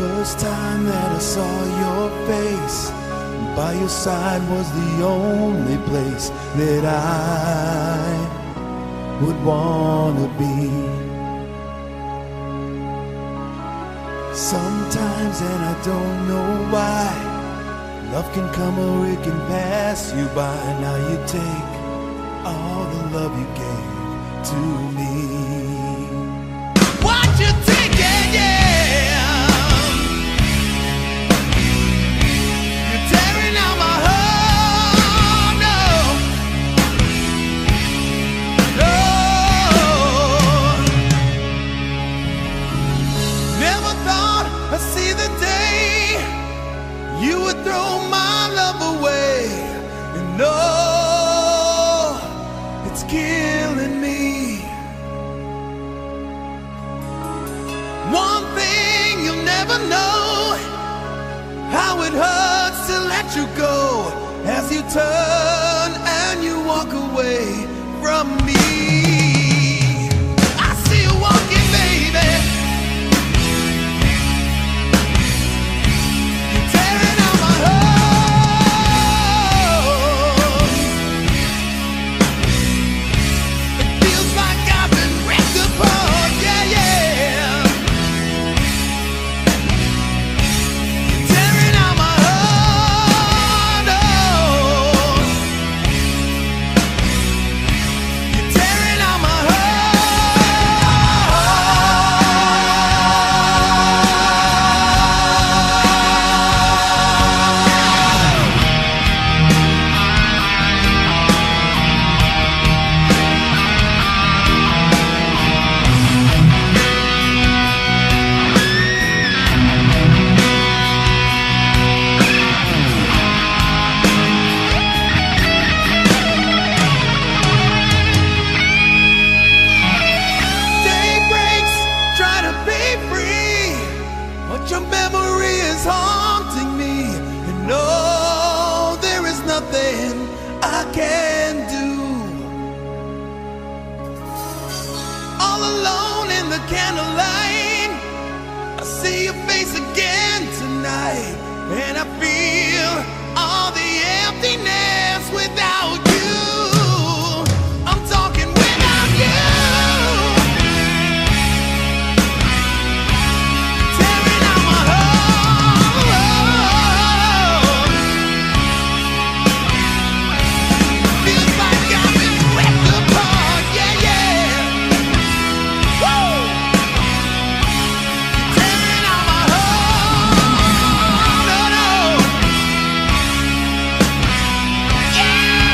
First time that I saw your face, by your side was the only place that I would wanna be. Sometimes, and I don't know why, love can come or it can pass you by. Now you take all the love you gave to me. What you taking, yeah? You're tearing out my heart, no, no. Never thought I'd see the day you would throw my love away. And no, it's killing me. One thing you'll never know, how it hurts to let you go, as you turn and you walk away from me. I see you walking, baby. You're tearing out my heart. It feels like I've been ripped apart, yeah, yeah. You're tearing out my heart, oh. You're tearing out my heart. Day breaks, trying to be free, but your memory is haunting me. And no, there is nothing I can do. All alone in the candlelight, I see your face again tonight, and I feel all the emptiness without you. I'm talking without you. Tearing out my heart. Feels like I've been ripped apart, yeah, yeah. Woo! Tearing out my heart, no, no. Yeah!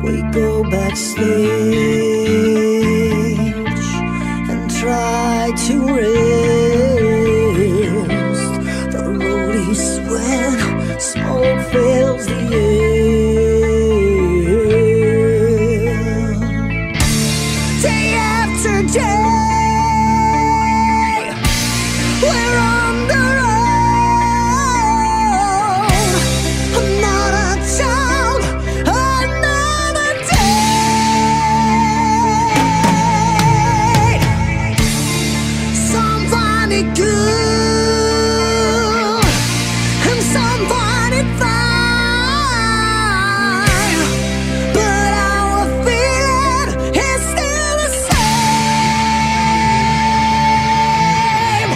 We go backstage and try to rest. The road is when smoke fills the air. Day after day, we're on the road. Another town, another day. Some find it good, and some find it fine. But our feeling is still the same.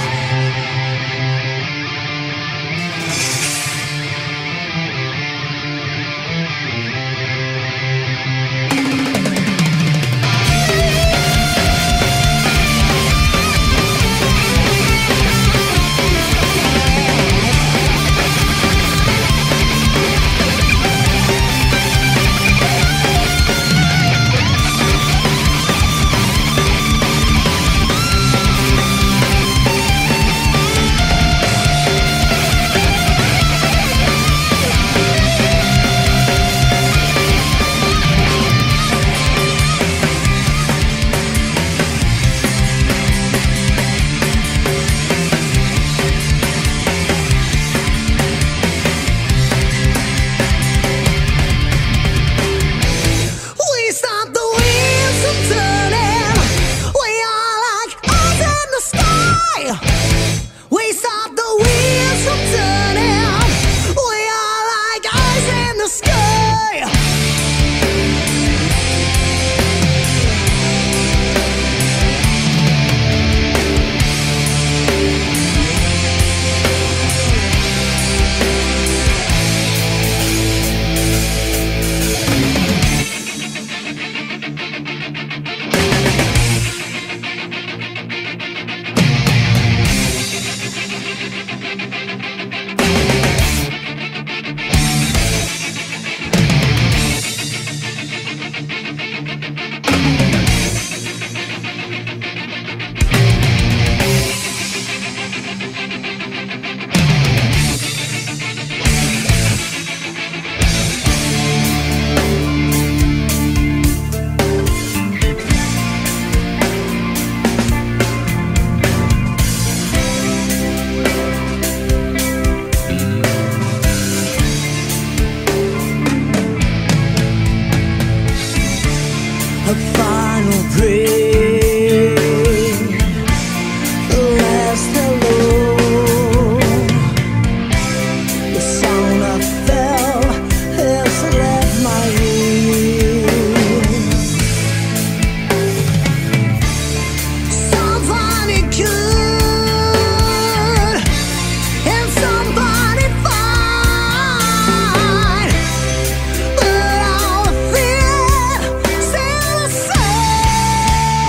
We stop the wheels from turning. We are like eyes in the sky. We stop the wheels from turning. We are like eyes in the sky. A final break, the rest alone. The sound I felt has left my ears. Some find it good, and some find it fine. But our fear still the same.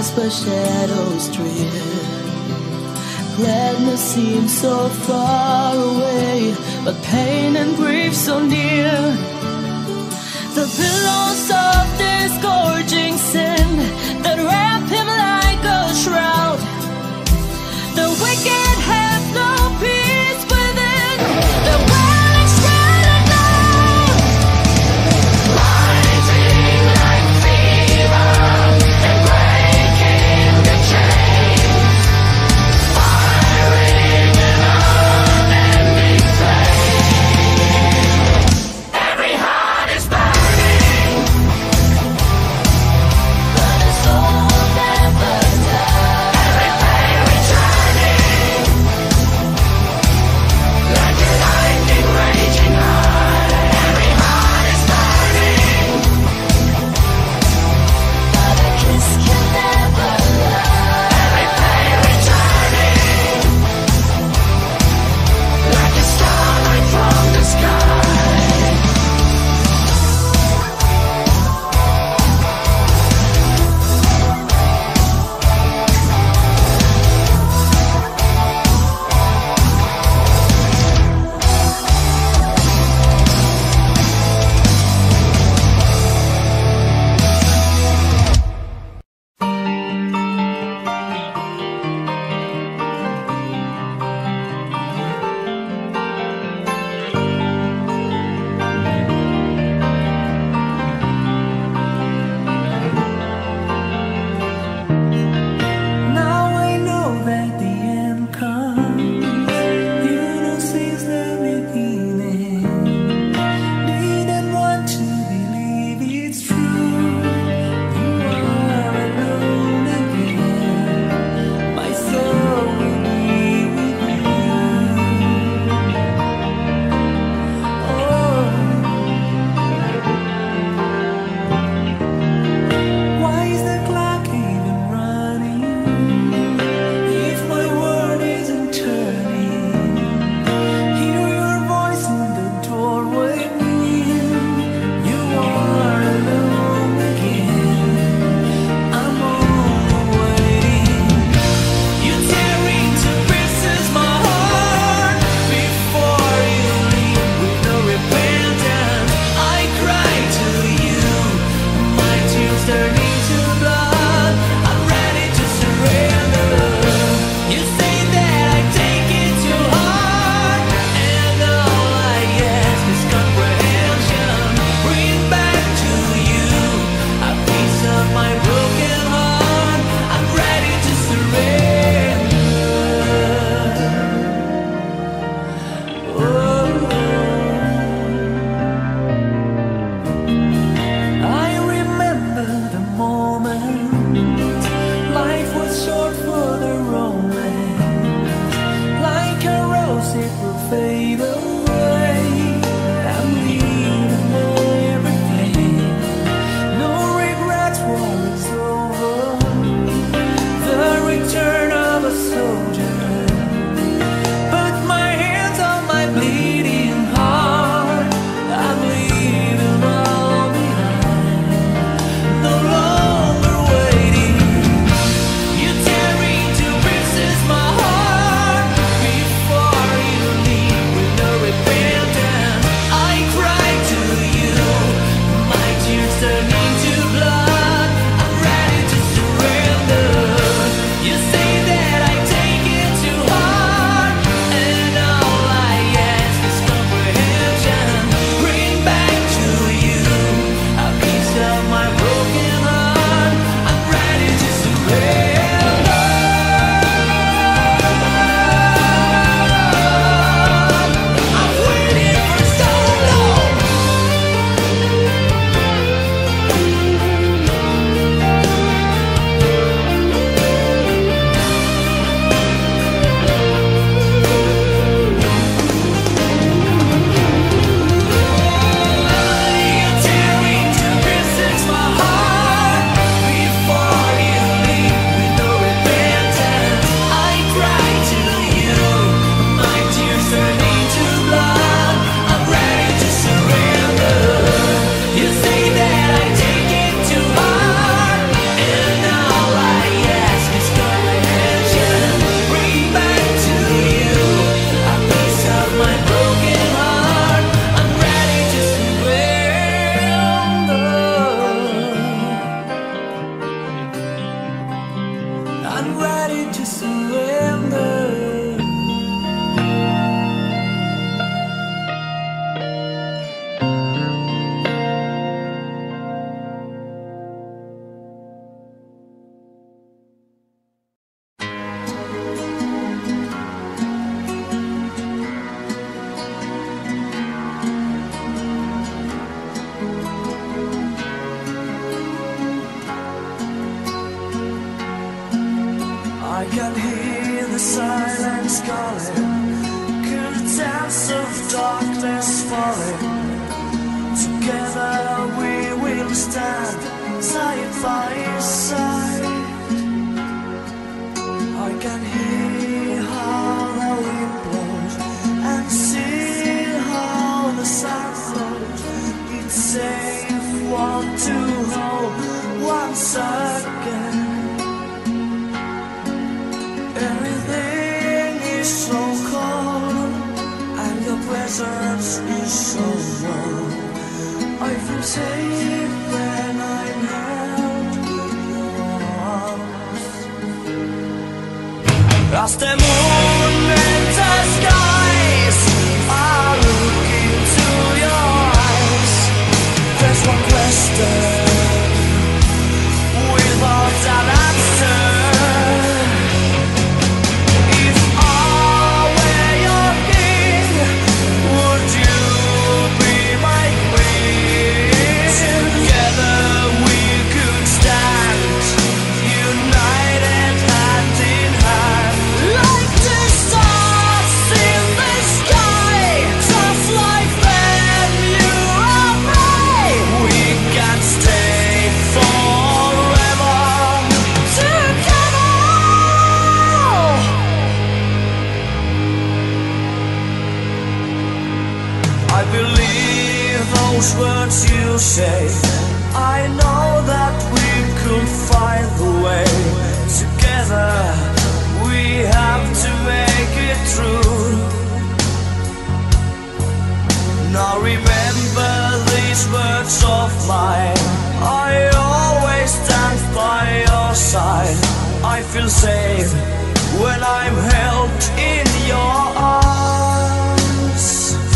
whisper shadows drift. Gladness seems so far away, but pain and grief so near. The billows of disgorging sin that wrap him like a shroud. The wicked have no peace within. The wailing shrouded now, rising like fever and breaking the chains, firing an unending flame. can hear the silence calling, curtains of darkness falling. Together we will stand side by side. I can hear how the wind blows and see how the sun flows. It's safe one to hold once again. Everything is so cold and your presence is so warm. I feel safe when I'm held in your arms. As the moon enters skies, I look into your eyes. There's one question without an answer. If I were your king, would you be my queen? Together we could stand united hand in hand, like the stars in the sky, just like them you and I. We can stay forever together. I believe those words you say. I know that we could find the way. Together we have to make it through. Now remember these words of mine. I always stand by your side. I feel safe when I'm held in your arms.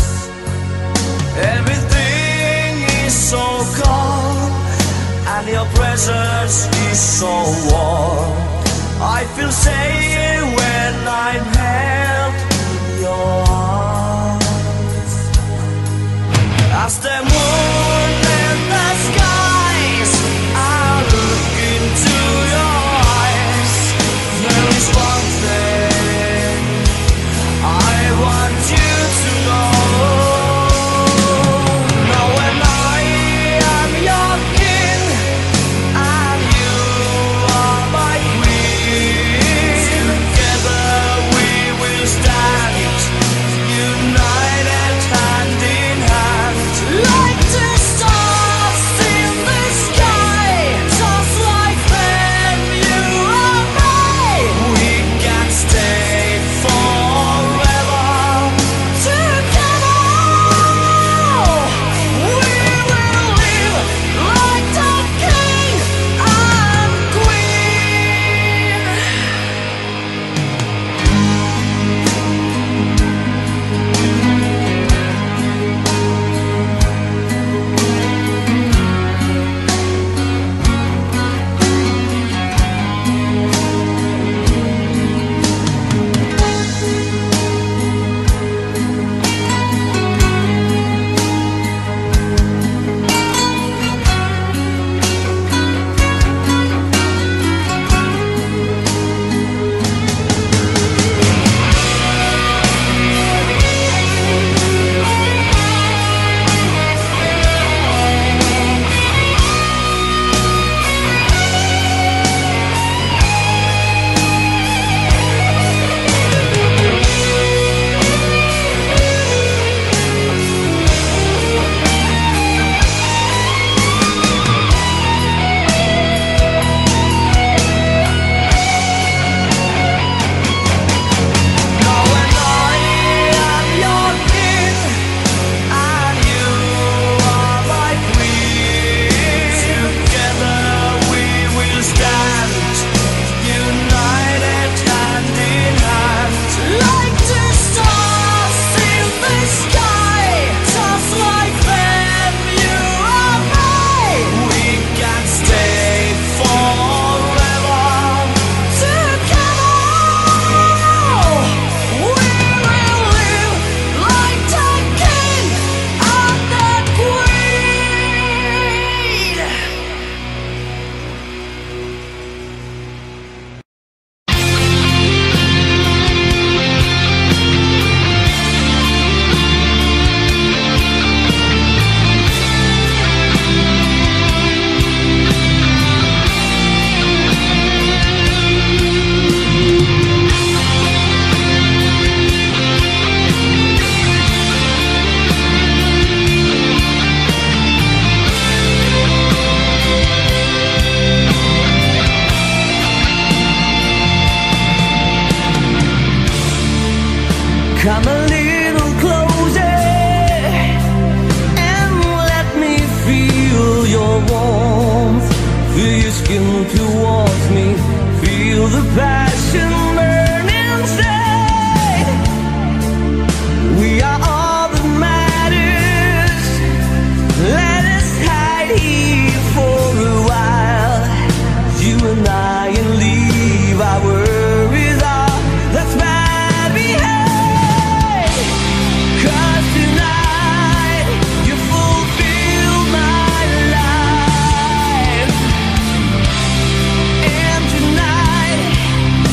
Everything is so calm and your presence is so warm. I feel safe when I'm held in your arms. As the moon and the skies, I look into your eyes. There is one thing I want you to know. Now when I am your king and you are my queen, together we will stand united hand in hand, like feel the passion burn inside. We are all that matters. Let us hide here for a while, you and I, and leave our worries all that's bad behind. 'Cause tonight you fulfill my life, and tonight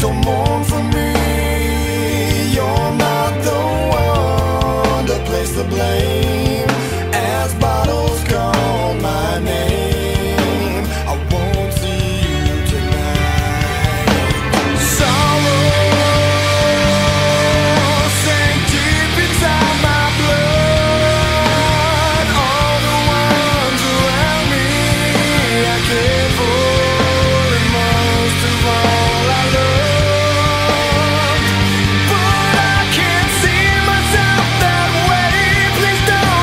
don't mourn for me. You're not the one to place the blame. As bottles call my name, I won't see you tonight. Sorrow sank deep inside my blood. All the ones around me I cared for, and most of all I loved. But I can't see myself that way. Please don't.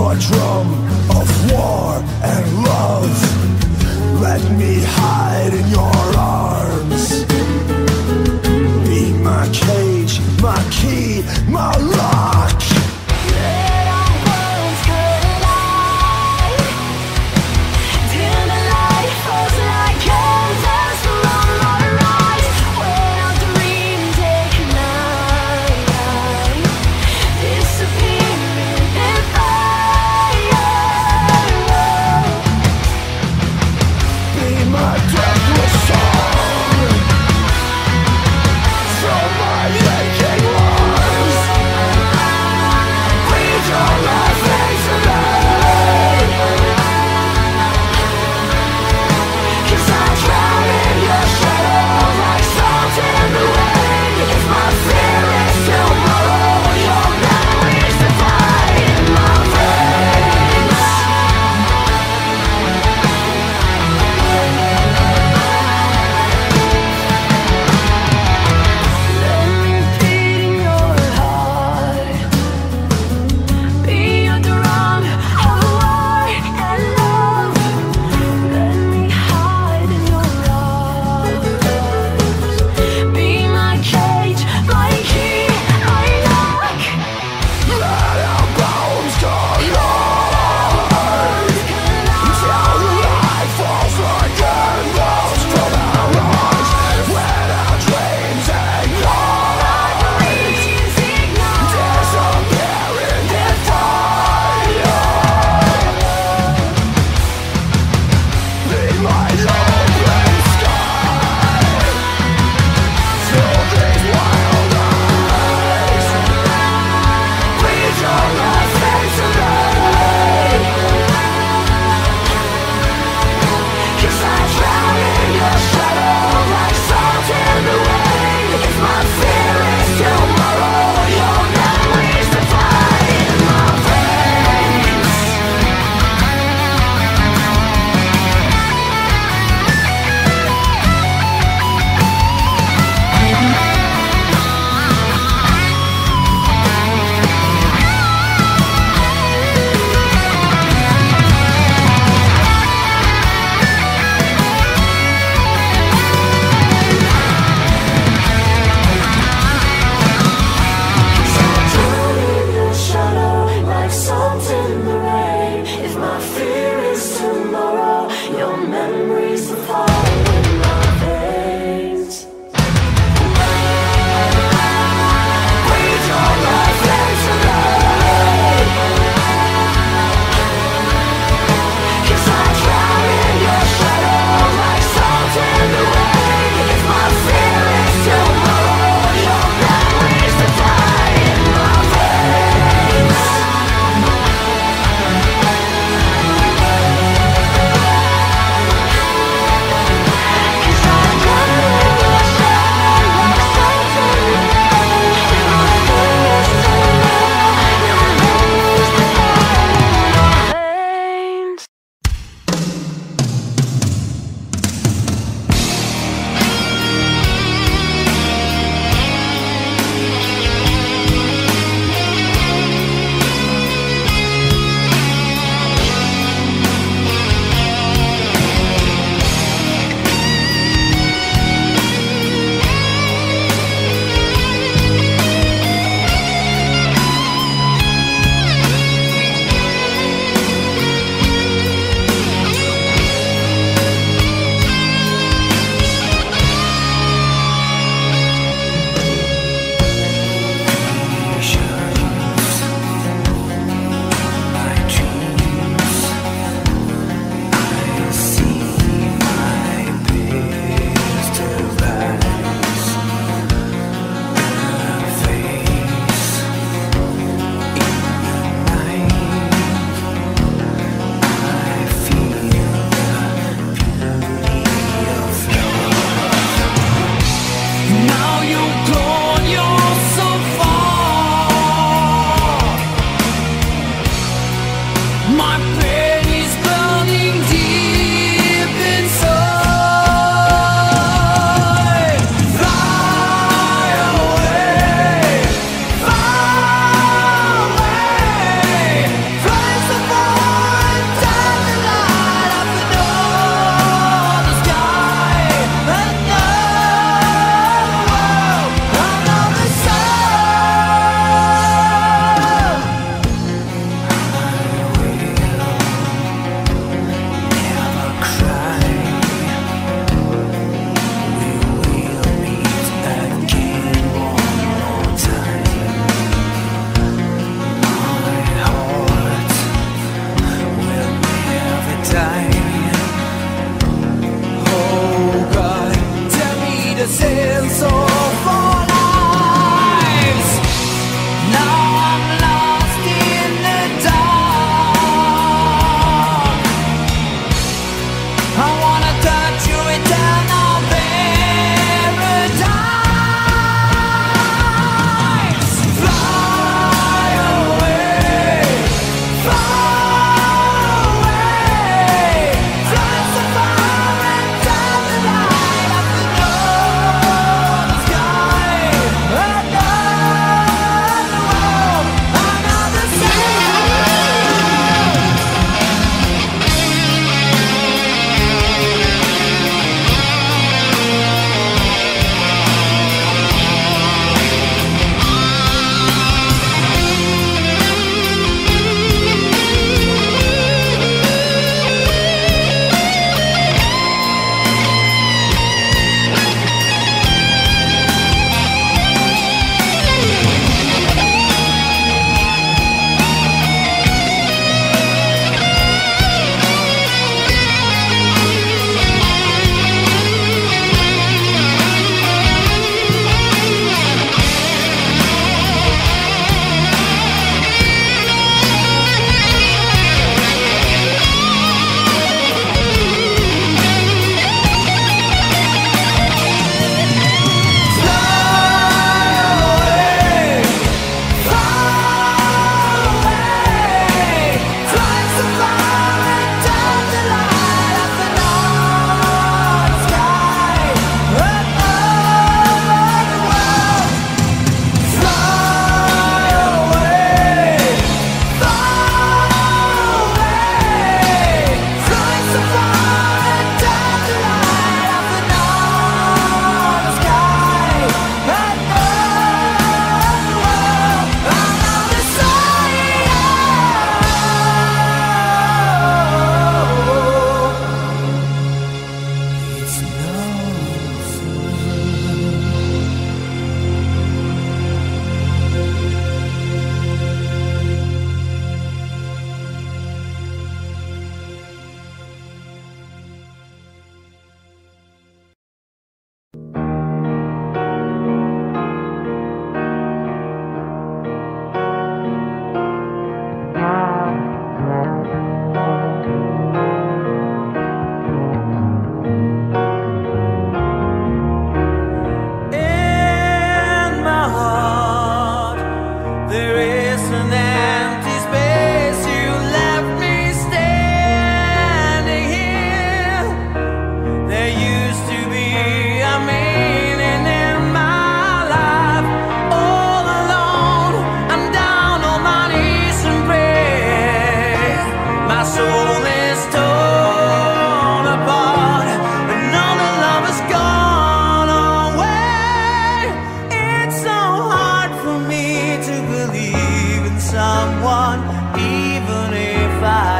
your drum of war and love. Let me hide in your arms. Be my cage, my key, my lock. Let our worlds collide. Till the light falls like candles from our eyes. When our dreams ignite, disappearing in fire. Be my deathless song. From my aching lungs. Breathe your last days tonight. 'Cause I drown in your shadow like salt in the rain. If my fear is tomorrow, your memories that die in my veins. Let me beat in your heart. Be your drum of war and love. Let me hide in your arms. Be my cage, my key, my lock. Let our bones collide. Till the light falls like candles from our eyes. When our dreams ignite, disappearing in fire. Be my open sky. Through these wild eyes. Breathe your last days tonight. 'Cause I drown in your shadow like salt in the rain. If my fear is tomorrow, your memories that die in my veins. Drown in your shadow like salt in the rain. If my fear is tomorrow, your memories will fall in my veins. Breathe your last days tonight. 'Cause I drown in your shadow like salt in the rain. If my fear is tomorrow, your memories will die in my veins. Fly away, fly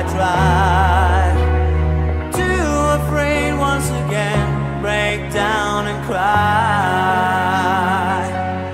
try. Too afraid once again, break down and cry.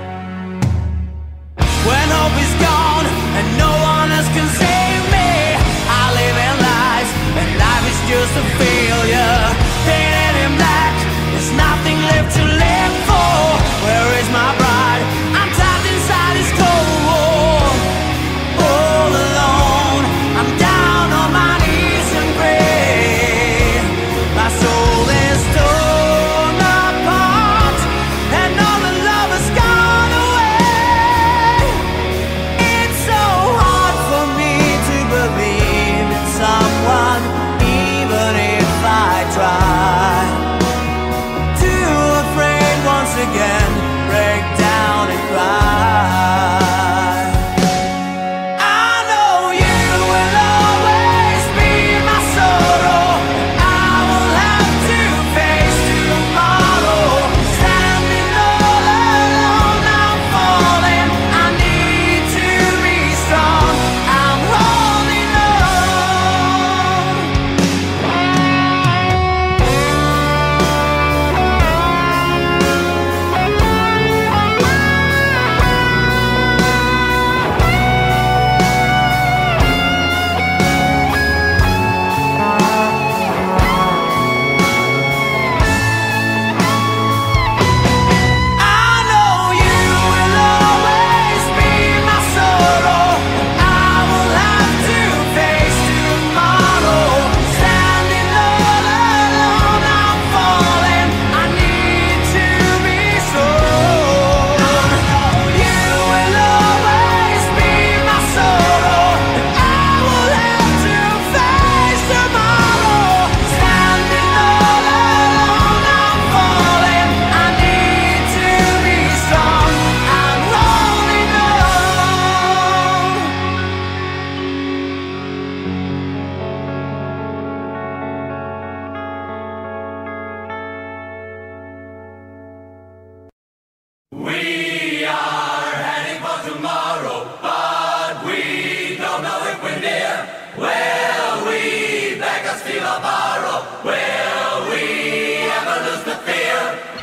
When hope is gone and no one else can save me, I live in lies and life is just a failure. Painted in black, there's nothing left to live for. Where is my bride? I'm trapped inside this cold war. All alone, I'm down on my knees and pray. My soul is torn apart and all the love has gone away. It's so hard for me to believe in someone, even if I try. Too afraid once again, break down and cry. I know you will always be my sorrow. I will have to face tomorrow. Standing all alone, I'm falling. I need to be strong. I'm holding on. I know you will always be my sorrow. I will have to face tomorrow. Standing all alone, I'm falling. I need to be strong. I know you will always be my sorrow. I will have to face tomorrow. Standing all alone, I'm falling. I need to be strong. I'm holding on. We are heading for tomorrow, but we don't know if we're near. Will we beg or steal or borrow? Will we ever lose the fear?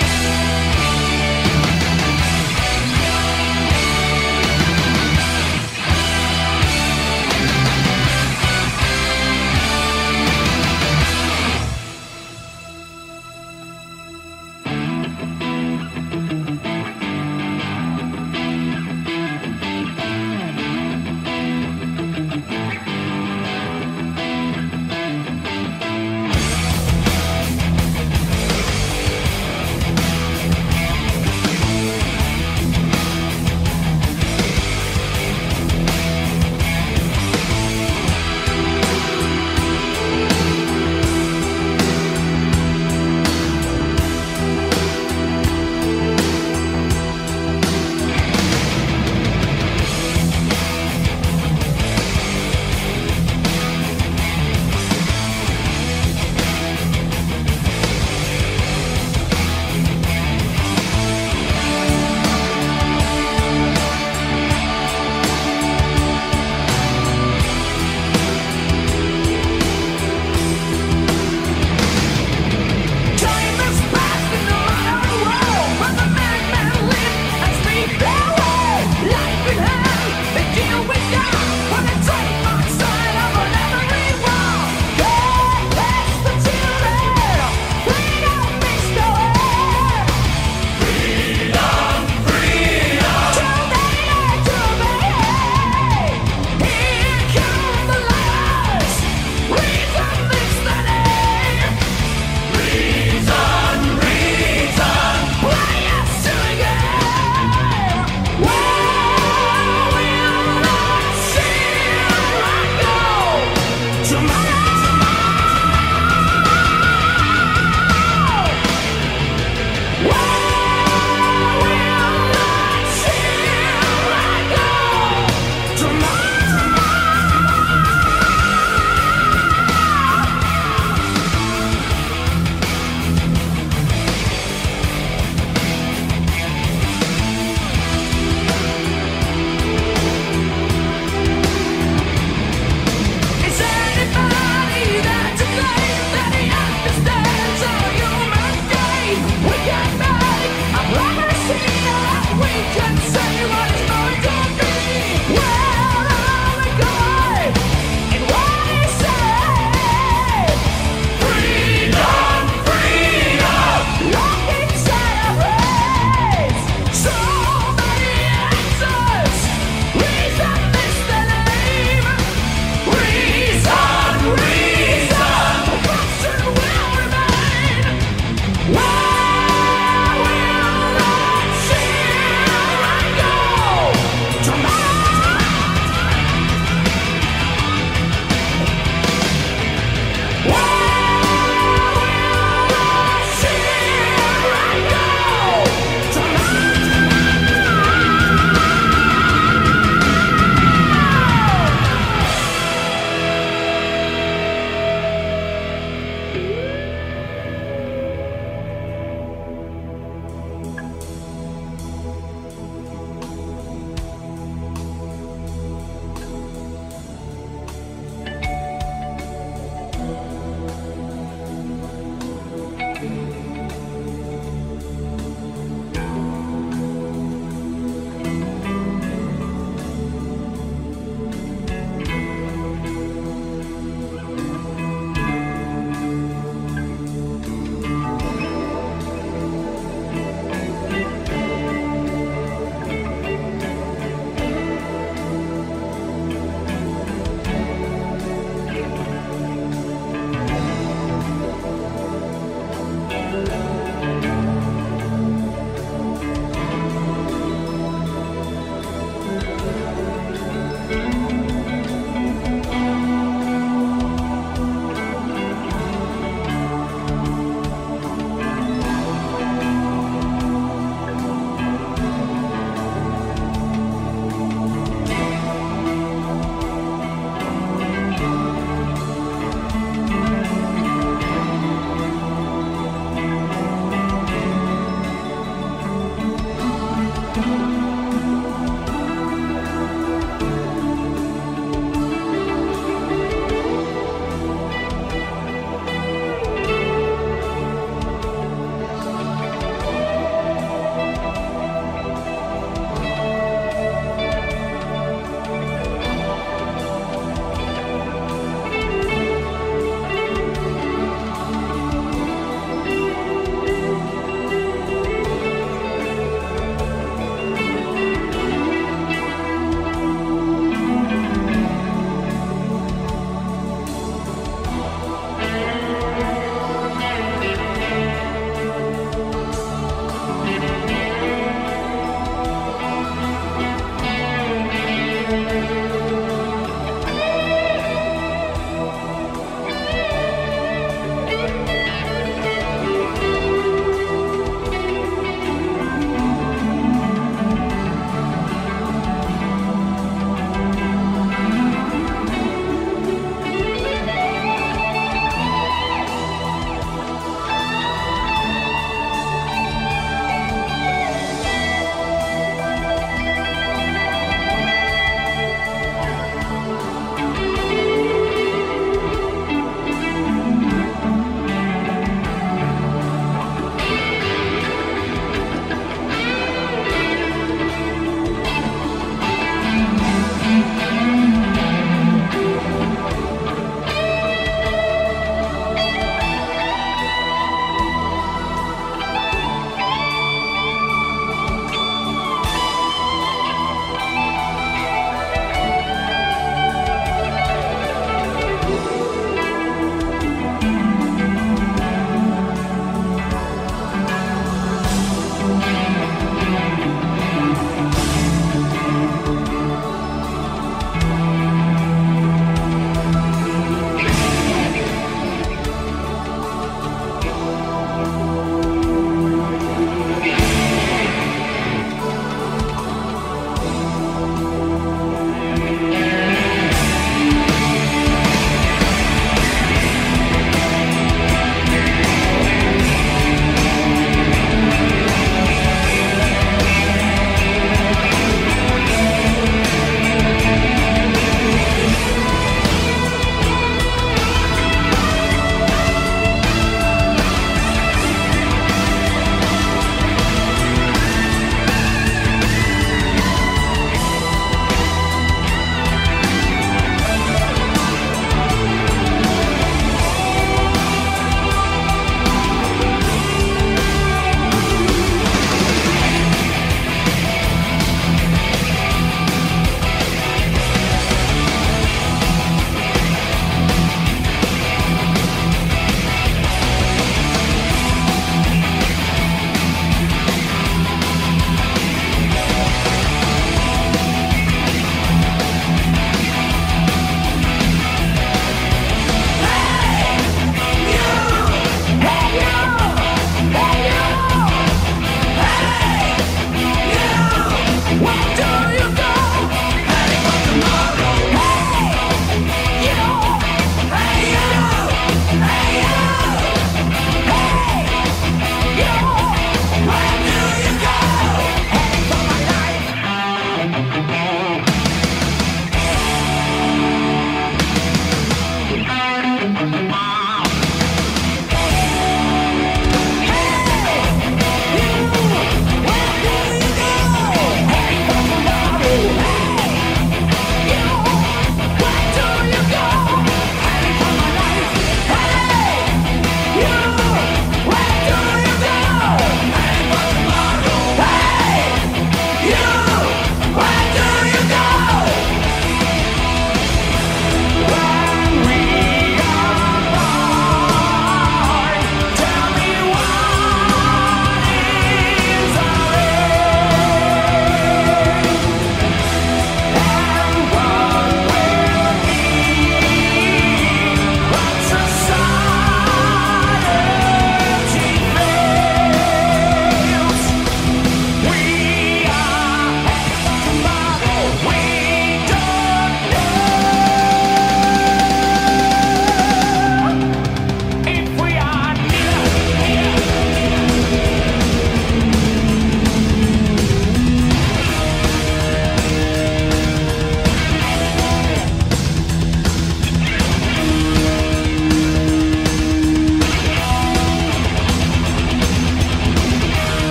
Time has passed in the modern world, but the madmen live and speak their way. Life in hand, they deal with God on the trademark side of an every wall. God bless the children, freedom is the way. Freedom, freedom. Here come the lights, reason is the name. Reason, reason. Play us to the game. Where will I see I go tomorrow? Where will I see I go tomorrow? Is anybody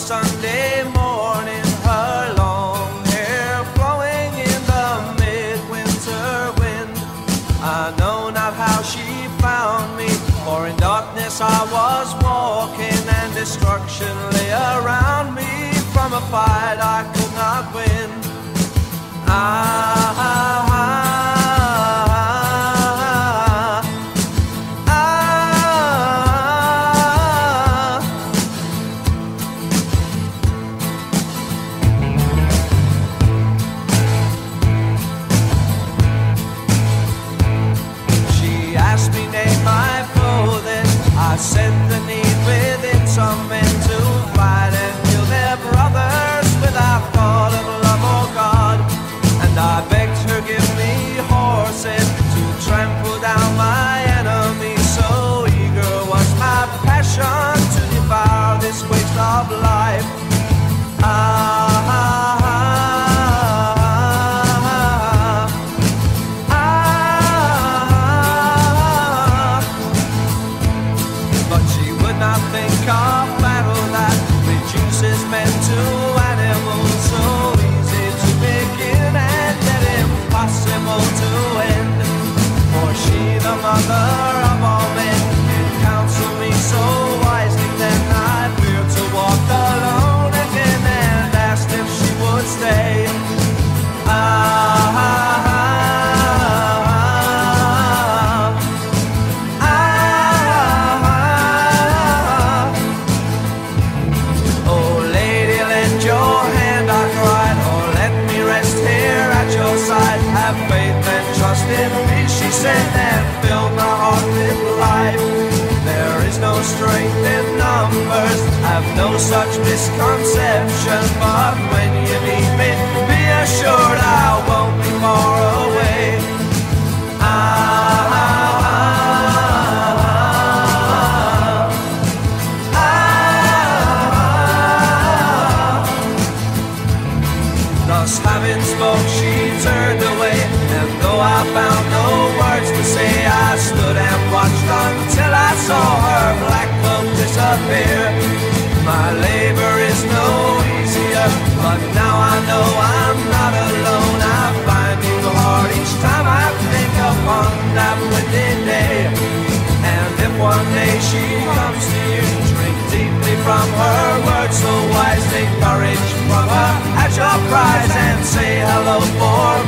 Sunday morning, her long hair flowing in the midwinter wind. I know not how she found me, for in darkness I was walking, and destruction lay around me from a fight I could not win. I said the need within some men to fight and kill their brothers without thought of love or God. And I begged her give me horses to trample down my enemies. So eager was my passion to devour this waste of life. Of battle that reduces men to animals, so easy to begin and yet impossible to end. For she, the mother of all men, can counsel me so wisely. Then I feared to walk alone again and asked if she would stay. Said and filled my heart with life. There is no strength in numbers, have no such misconception. But when you meet me, be assured I won't be far away. Thus having spoke, she turned away, and though I found no words to say, I stood and watched until I saw her black cloak disappear. My labor is no easier, but now I know I'm not alone. I find you hard each time I think upon that windy day. And if one day she comes to you, drink deeply from her words so wise, take courage from her at your prize and say hello for